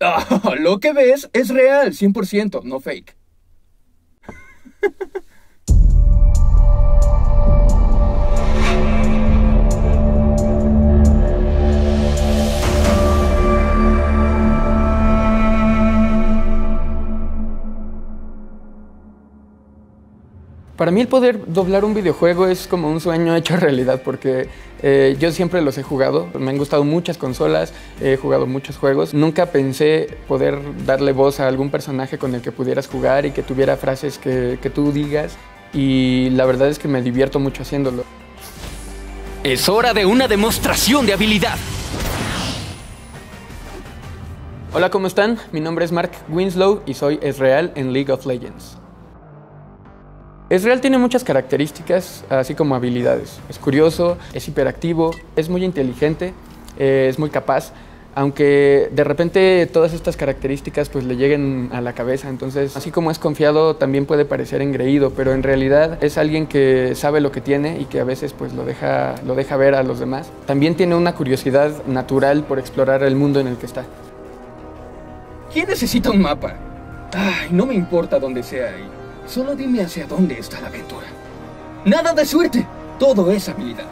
Ah, lo que ves es real, 100%, no fake. Para mí el poder doblar un videojuego es como un sueño hecho realidad porque yo siempre los he jugado, me han gustado muchas consolas, he jugado muchos juegos. Nunca pensé poder darle voz a algún personaje con el que pudieras jugar y que tuviera frases que tú digas, y la verdad es que me divierto mucho haciéndolo. Es hora de una demostración de habilidad. Hola, ¿cómo están? Mi nombre es Mark Winslow y soy Ezreal en League of Legends. Ezreal tiene muchas características, así como habilidades. Es curioso, es hiperactivo, es muy inteligente, es muy capaz, aunque de repente todas estas características pues le lleguen a la cabeza. Entonces, así como es confiado, también puede parecer engreído, pero en realidad es alguien que sabe lo que tiene y que a veces pues lo deja ver a los demás. También tiene una curiosidad natural por explorar el mundo en el que está. ¿Quién necesita un mapa? Ay, no me importa dónde sea. Solo dime hacia dónde está la aventura. Nada de suerte, todo es habilidad.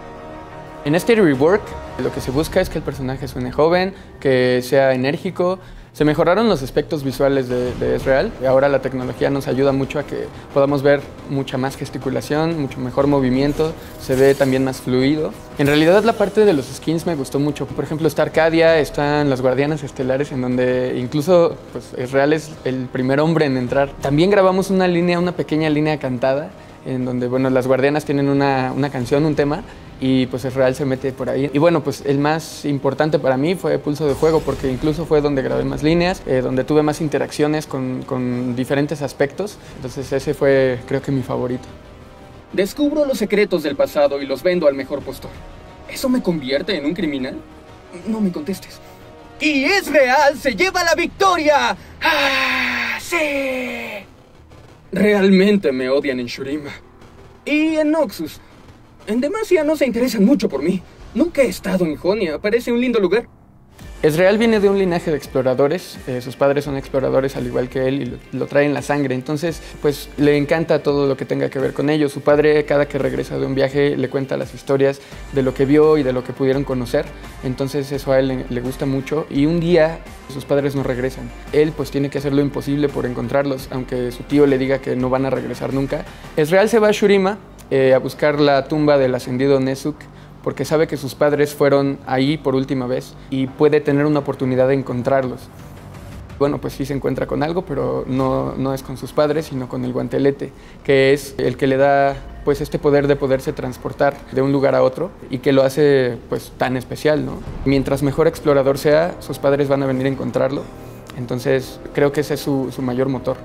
En este rework, lo que se busca es que el personaje suene joven, que sea enérgico. Se mejoraron los aspectos visuales de Ezreal y ahora la tecnología nos ayuda mucho a que podamos ver mucha más gesticulación, mucho mejor movimiento, se ve también más fluido. En realidad la parte de los skins me gustó mucho. Por ejemplo, está Arcadia, están las Guardianas Estelares, en donde incluso pues, Ezreal es el primer hombre en entrar. También grabamos una pequeña línea cantada, en donde bueno, las Guardianas tienen una canción, un tema, y pues Ezreal se mete por ahí. Y bueno, pues el más importante para mí fue Pulso de Fuego, porque incluso fue donde grabé más líneas, donde tuve más interacciones con diferentes aspectos. Entonces ese fue, creo que, mi favorito. Descubro los secretos del pasado y los vendo al mejor postor. ¿Eso me convierte en un criminal? No me contestes. ¡Y Ezreal se lleva la victoria! ¡Ah, sí! Realmente me odian en Shurima. Y en Noxus. En Demacia no se interesan mucho por mí. Nunca he estado en Jonia, parece un lindo lugar. Ezreal viene de un linaje de exploradores, sus padres son exploradores al igual que él y lo trae en la sangre, entonces pues le encanta todo lo que tenga que ver con ellos. Su padre cada que regresa de un viaje le cuenta las historias de lo que vio y de lo que pudieron conocer, entonces eso a él le gusta mucho, y un día sus padres no regresan. Él pues tiene que hacer lo imposible por encontrarlos, aunque su tío le diga que no van a regresar nunca. Ezreal se va a Shurima a buscar la tumba del ascendido Nezuk, porque sabe que sus padres fueron ahí por última vez y puede tener una oportunidad de encontrarlos. Bueno, pues sí se encuentra con algo, pero no es con sus padres, sino con el guantelete, que es el que le da pues este poder de poderse transportar de un lugar a otro y que lo hace pues tan especial, ¿no? Mientras mejor explorador sea, sus padres van a venir a encontrarlo, entonces creo que ese es su mayor motor.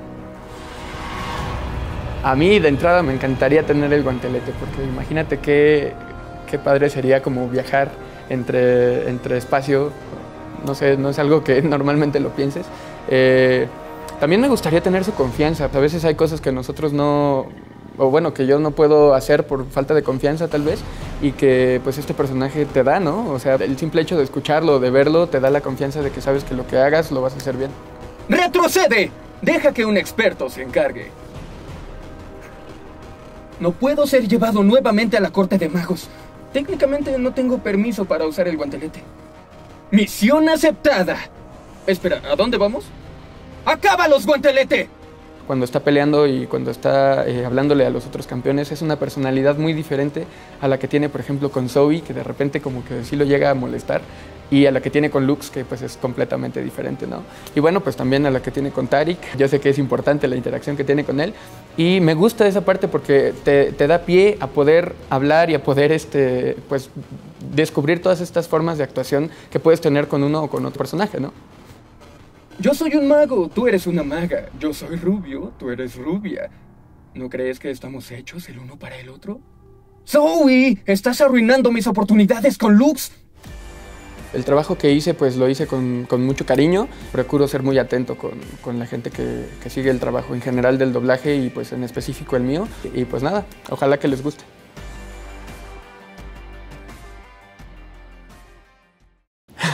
A mí de entrada me encantaría tener el guantelete, porque imagínate qué padre sería como viajar entre espacio. No sé, no es algo que normalmente lo pienses. También me gustaría tener su confianza. A veces hay cosas que nosotros no, o bueno, que yo no puedo hacer por falta de confianza tal vez, y que pues este personaje te da, ¿no? O sea, el simple hecho de escucharlo, de verlo, te da la confianza de que sabes que lo que hagas lo vas a hacer bien. ¡Retrocede! Deja que un experto se encargue. No puedo ser llevado nuevamente a la corte de magos. Técnicamente no tengo permiso para usar el guantelete. ¡Misión aceptada! Espera, ¿a dónde vamos? ¡Acábalos, guantelete! Cuando está peleando y cuando está hablándole a los otros campeones, es una personalidad muy diferente a la que tiene, por ejemplo, con Zoe, que de repente como que sí lo llega a molestar, y a la que tiene con Lux, que pues es completamente diferente, ¿no? Y bueno, pues también a la que tiene con Taric. Yo sé que es importante la interacción que tiene con él, y me gusta esa parte porque te da pie a poder hablar y a poder pues descubrir todas estas formas de actuación que puedes tener con uno o con otro personaje, ¿no? Yo soy un mago, tú eres una maga. Yo soy rubio, tú eres rubia. ¿No crees que estamos hechos el uno para el otro? ¡Zoe! ¡Estás arruinando mis oportunidades con Lux! El trabajo que hice, pues lo hice con mucho cariño. Procuro ser muy atento con la gente que sigue el trabajo en general del doblaje y pues en específico el mío. Y pues nada, ojalá que les guste.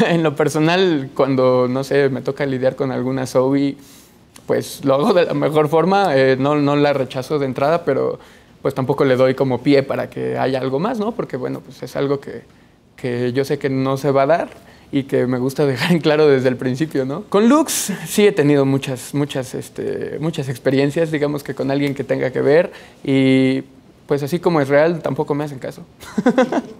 En lo personal, cuando, no sé, me toca lidiar con alguna Zoe, pues lo hago de la mejor forma, no la rechazo de entrada, pero pues tampoco le doy como pie para que haya algo más, ¿no? Porque bueno, pues es algo que yo sé que no se va a dar y que me gusta dejar en claro desde el principio, ¿no? Con Lux sí he tenido muchas experiencias, digamos que con alguien que tenga que ver, y pues así como es real, tampoco me hacen caso.